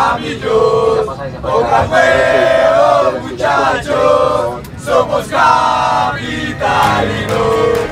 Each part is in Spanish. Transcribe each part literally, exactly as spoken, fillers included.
Camillos, pongan huevos muchachos, somos capitalinos.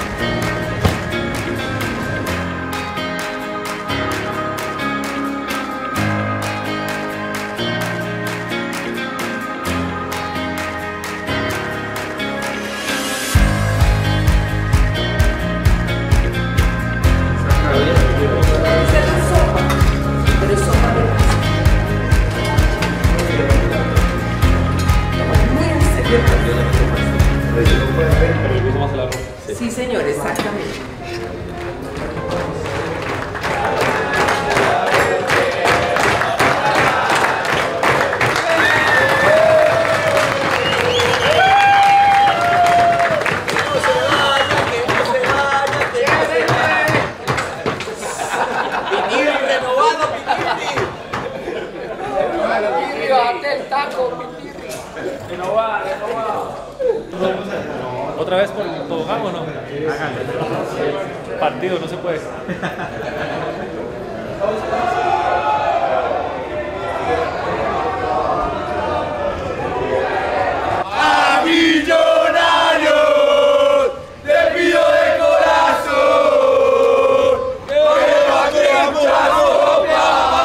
Sí, señor, exactamente. ¿Otra vez por tobogán o no? Háganle. Partido, no se puede. ¡A millonarios! ¡Te pido de corazón! ¡Que no hagamos mucha sopa!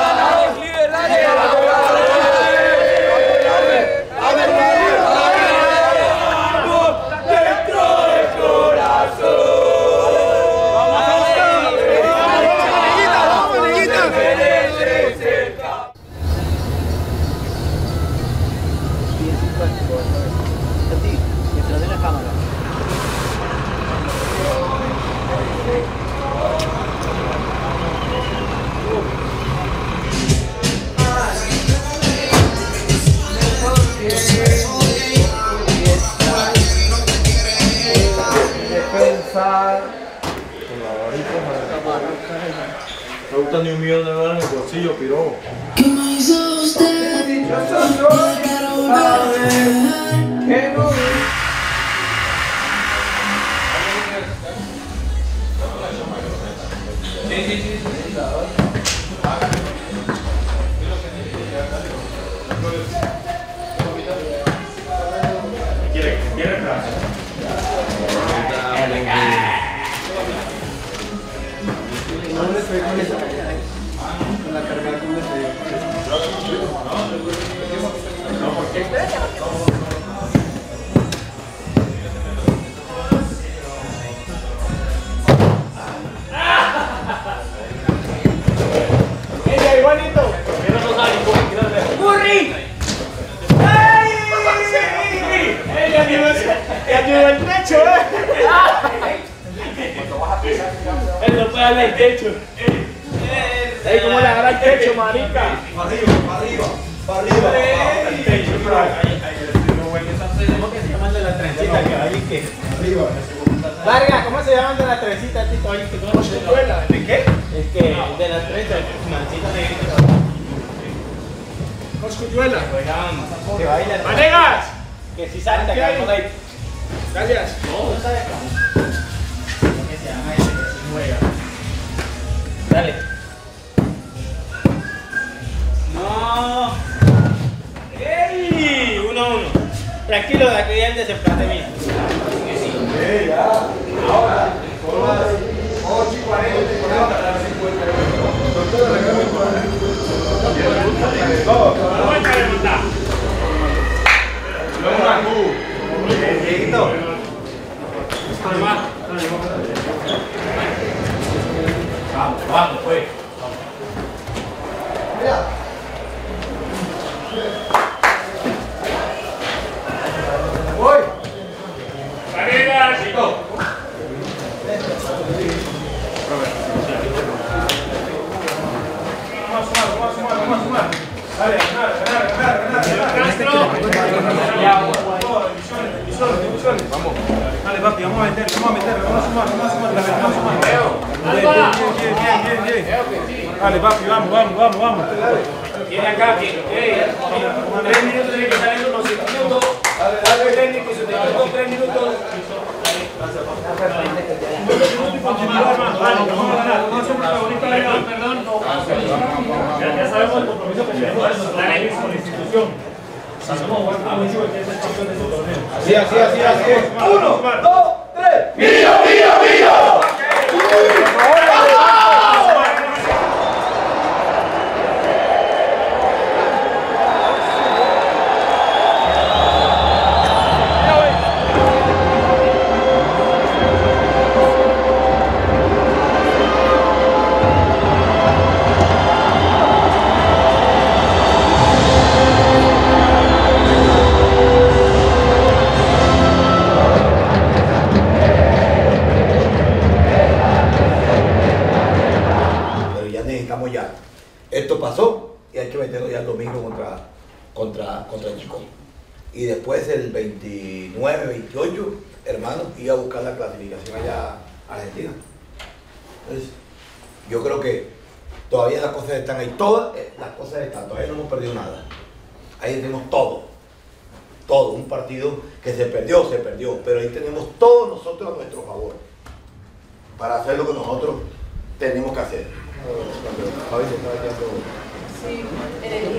Detrás de la cámara. Pensar me gusta ni un millón de dólares en el bolsillo, piro. ¿Qué me hizo usted? Quiero volver. ¿Qué no? Sí, sí, sí. ¿Quiere? ¿Quiere atrás? No le estoy con esa. Con la carga con la No, ¿por qué? ¡Ella, igualito! ¡Burri! ¡Ay! ¡Ella te ayudó el techo, eh! Él no puede darle el techo. Ey, ¿cómo le agarra el techo, marica? Para arriba, para arriba, para arriba. El techo, pero ¿Cómo que se llaman de la trencita que hay que? arriba. Varga, ¿cómo se llaman de la trencita, Tito? Ahí que no lo sé. ¿De qué? Es que de las trencitas, mancita negrita. Coscuyuela. Que bailan. ¡Manegas! Que si salta, que vamos ahí. Gracias. No, no sabe acá. Que se llama ese, que se juega. Dale. No. ¡Ey! Uno a uno. Tranquilo, de aquí el desemplate mío. Eh, ya. Ahora, son las ocho y cuarenta, cuarenta, cincuenta. Vuelta de montar. Dieguito. Vamos, vamos, pues. Voy. ¡Manegas! ¡Chico! Vamos a sumar, vamos a sumar, vamos a sumar. Dale, ganar, ganar, ganar, ganar. Castro. Divisiones, divisiones. Vamos. Dale, papi, vamos a meter, vamos a meter, vamos a sumar, vamos a sumar, vamos a sumar. Bien, bien, bien, bien, bien. Dale, papi, vamos, vamos, vamos, vamos. Tiene acá que, hey, tres minutos tiene que salir unos cinco minutos. Dale, técnico, se te quedó tres minutos. Continuar más, vale, vamos a ganar, vamos a hacer un protagonista legal. Perdón, perdón. sabemos el compromiso que tenemos con la institución. Sabemos mucho que es el campeón de su torneo. Así, así, así, así. Uno, dos, tres. ¡Mío, mío, mío! Ya. Esto pasó y hay que meterlo ya el domingo contra, contra, contra Chico. Y después el veintinueve, veintiocho, hermano, ir a buscar la clasificación allá a Argentina. Entonces, yo creo que todavía las cosas están ahí, todas las cosas están, todavía no hemos perdido nada. Ahí tenemos todo, todo, un partido que se perdió, se perdió, pero ahí tenemos todos nosotros a nuestro favor para hacer lo que nosotros tenemos que hacer. Sí, eh,